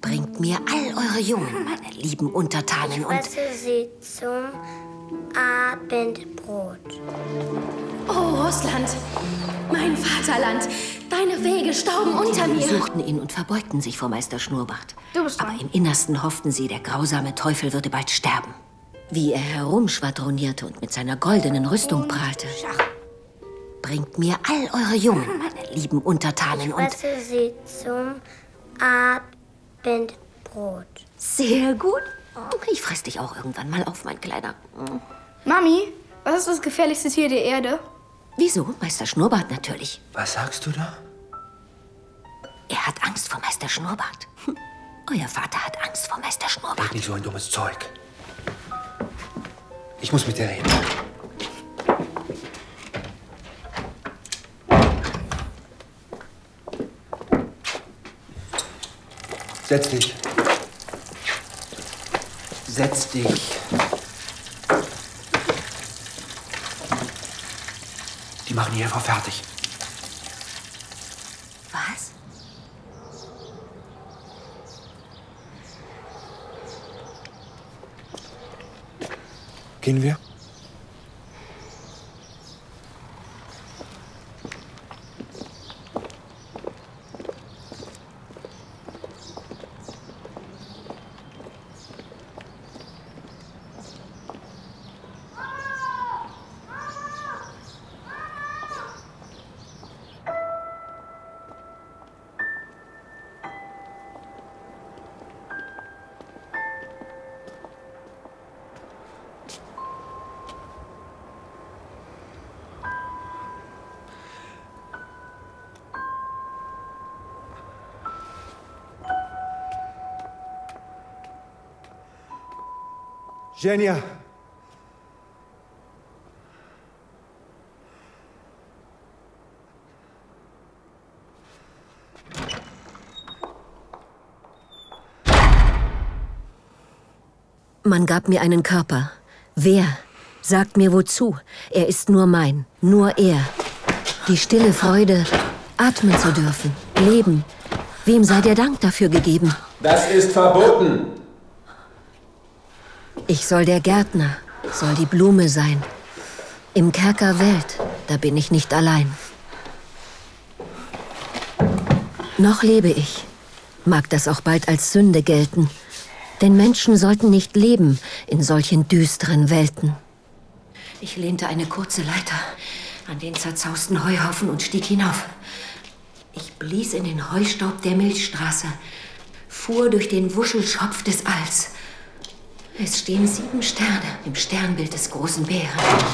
Bringt mir all eure Jungen, meine lieben Untertanen, Ich fresse sie zum Abendbrot. Oh, Russland, mein Vaterland, deine Wege stauben unter Sie mir. besuchten ihn und verbeugten sich vor Meister Schnurrbart. Du bist Aber dran. im Innersten hofften sie, der grausame Teufel würde bald sterben. Wie er herumschwadronierte und mit seiner goldenen Rüstung prahlte. Bringt mir all eure Jungen, meine lieben Untertanen, Ich und... fresse sie zum Abendbrot. Sehr gut. Ich fress dich auch irgendwann mal auf, mein Kleiner. Mami, was ist das gefährlichste Tier der Erde? Wieso? Meister Schnurrbart natürlich. Was sagst du da? Er hat Angst vor Meister Schnurrbart. Euer Vater hat Angst vor Meister Schnurrbart. Red nicht so ein dummes Zeug. Ich muss mit dir reden. Setz dich. Setz dich. Die machen hier Eva fertig. Was? Gehen wir? Zhenya! Man gab mir einen Körper. Wer? Sagt mir wozu. Er ist nur mein. Nur er. Die stille Freude, atmen zu dürfen. Leben. Wem sei der Dank dafür gegeben? Das ist verboten. Ich soll der Gärtner, soll die Blume sein. Im Kerker Welt, da bin ich nicht allein. Noch lebe ich. Mag das auch bald als Sünde gelten. Denn Menschen sollten nicht leben in solchen düsteren Welten. Ich lehnte eine kurze Leiter an den zerzausten Heuhaufen und stieg hinauf. Ich blies in den Heustaub der Milchstraße, fuhr durch den Wuschelschopf des Alls. Es stehen 7 Sterne im Sternbild des großen Bären.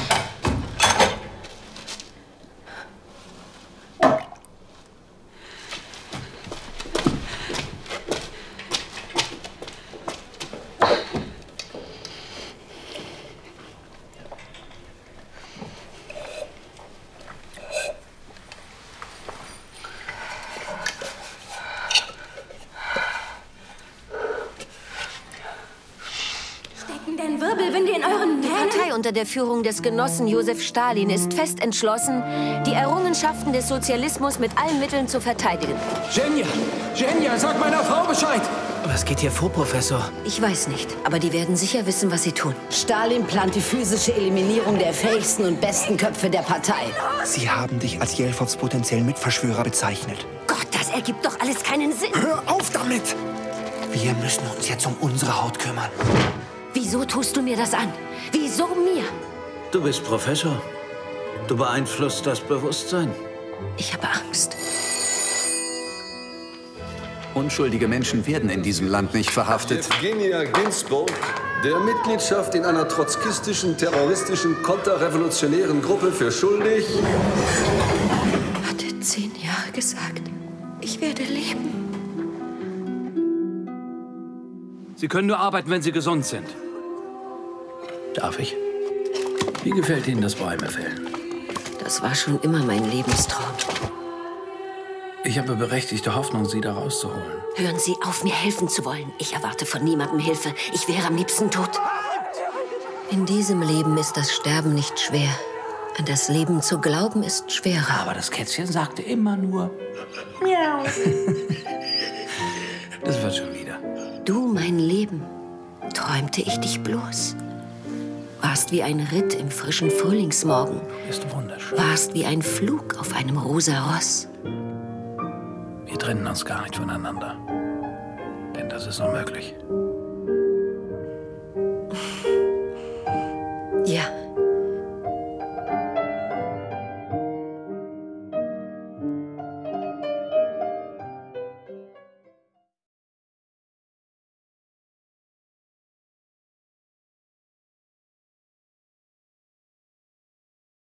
Denn Wirbelwinde in euren Die Nähen? Partei unter der Führung des Genossen Josef Stalin ist fest entschlossen, die Errungenschaften des Sozialismus mit allen Mitteln zu verteidigen. Zhenya, sag meiner Frau Bescheid. Was geht hier vor, Professor? Ich weiß nicht, aber die werden sicher wissen, was sie tun. Stalin plant die physische Eliminierung der fähigsten und besten Köpfe der Partei. Sie haben dich als Jelfows potenziellen Mitverschwörer bezeichnet. Gott, das ergibt doch alles keinen Sinn. Hör auf damit! Wir müssen uns jetzt um unsere Haut kümmern. Wieso tust du mir das an? Wieso mir? Du bist Professor. Du beeinflusst das Bewusstsein. Ich habe Angst. Unschuldige Menschen werden in diesem Land nicht verhaftet. Evgenia Ginsburg, der Mitgliedschaft in einer trotzkistischen, terroristischen, konterrevolutionären Gruppe für schuldig. Hatte 10 Jahre gesagt, ich werde leben. Sie können nur arbeiten, wenn Sie gesund sind. Darf ich? Wie gefällt Ihnen das Bäumefällen? Das war schon immer mein Lebenstraum. Ich habe berechtigte Hoffnung, Sie da rauszuholen. Hören Sie auf, mir helfen zu wollen. Ich erwarte von niemandem Hilfe. Ich wäre am liebsten tot. In diesem Leben ist das Sterben nicht schwer. An das Leben zu glauben ist schwerer. Aber das Kätzchen sagte immer nur... Miau. Das wird schon wieder. Du, mein Leben, träumte ich dich bloß? Warst wie ein Ritt im frischen Frühlingsmorgen. Ist wunderschön. Warst wie ein Flug auf einem rosa Ross. Wir trennen uns gar nicht voneinander. Denn das ist unmöglich.